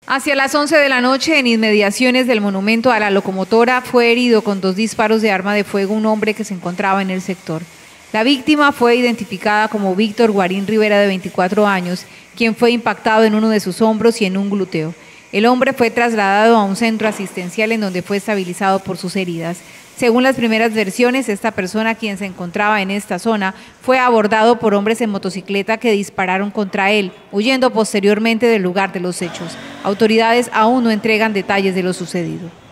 Hacia las 11 de la noche, en inmediaciones del monumento a la locomotora, fue herido con 2 disparos de arma de fuego un hombre que se encontraba en el sector. La víctima fue identificada como Víctor Guarín Rivera, de 24 años, quien fue impactado en uno de sus hombros y en un glúteo. El hombre fue trasladado a un centro asistencial en donde fue estabilizado por sus heridas. Según las primeras versiones, esta persona, quien se encontraba en esta zona, fue abordado por hombres en motocicleta que dispararon contra él, huyendo posteriormente del lugar de los hechos. Autoridades aún no entregan detalles de lo sucedido.